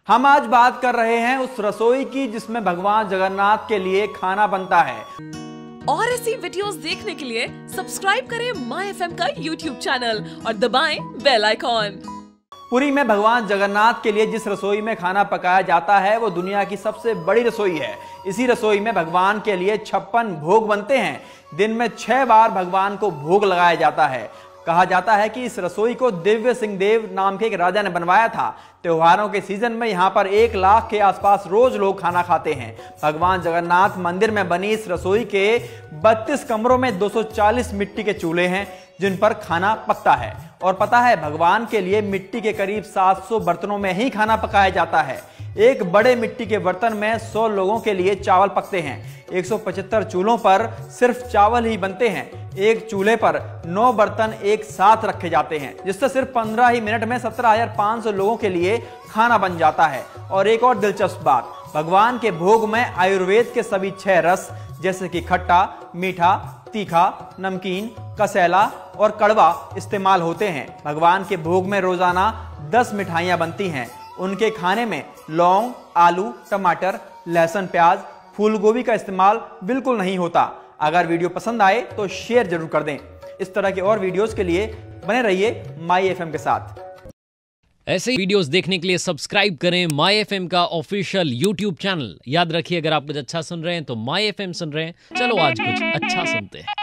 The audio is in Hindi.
हम आज बात कर रहे हैं उस रसोई की जिसमें भगवान जगन्नाथ के लिए खाना बनता है। और ऐसी वीडियोस देखने के लिए सब्सक्राइब करें माय एफएम का यूट्यूब चैनल और दबाएं बेल आइकॉन। पुरी में भगवान जगन्नाथ के लिए जिस रसोई में खाना पकाया जाता है वो दुनिया की सबसे बड़ी रसोई है। इसी रसोई में भगवान के लिए 56 भोग बनते हैं। दिन में 6 बार भगवान को भोग लगाया जाता है। कहा जाता है कि इस रसोई को दिव्य सिंह देव नाम के एक राजा ने बनवाया था। त्योहारों के सीजन में यहाँ पर 1 लाख के आसपास रोज लोग खाना खाते हैं। भगवान जगन्नाथ मंदिर में बनी इस रसोई के 32 कमरों में 240 मिट्टी के चूल्हे हैं जिन पर खाना पकता है। और पता है, भगवान के लिए मिट्टी के करीब 700 बर्तनों में ही खाना पकाया जाता है। एक बड़े मिट्टी के बर्तन में 100 लोगों के लिए चावल पकते हैं। 175 चूल्हों पर सिर्फ चावल ही बनते हैं। एक चूल्हे पर 9 बर्तन एक साथ रखे जाते हैं, जिससे सिर्फ 15 ही मिनट में 17,500 लोगों के लिए खाना बन जाता है। और एक और दिलचस्प बात, भगवान के भोग में आयुर्वेद के सभी 6 रस जैसे कि खट्टा, मीठा, तीखा, नमकीन, कसैला और कड़वा इस्तेमाल होते हैं। भगवान के भोग में रोजाना 10 मिठाइयां बनती हैं। उनके खाने में लौंग, आलू, टमाटर, लहसुन, प्याज, फूल गोभी का इस्तेमाल बिल्कुल नहीं होता। अगर वीडियो पसंद आए तो शेयर जरूर कर दें। इस तरह के और वीडियोस के लिए बने रहिए माई एफएम के साथ। ऐसे वीडियोस देखने के लिए सब्सक्राइब करें माई एफएम का ऑफिशियल यूट्यूब चैनल। याद रखिए, अगर आप कुछ अच्छा सुन रहे हैं तो माई एफएम सुन रहे हैं। चलो आज कुछ अच्छा सुनते हैं।